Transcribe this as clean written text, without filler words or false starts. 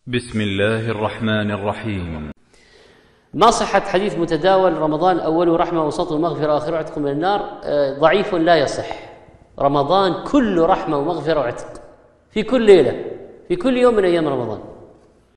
بسم الله الرحمن الرحيم. ما صحة حديث متداول رمضان أوله رحمة وسطه مغفرة وآخره عتق من النار؟ ضعيف لا يصح. رمضان كله رحمة ومغفرة وعتق في كل ليلة، في كل يوم من أيام رمضان.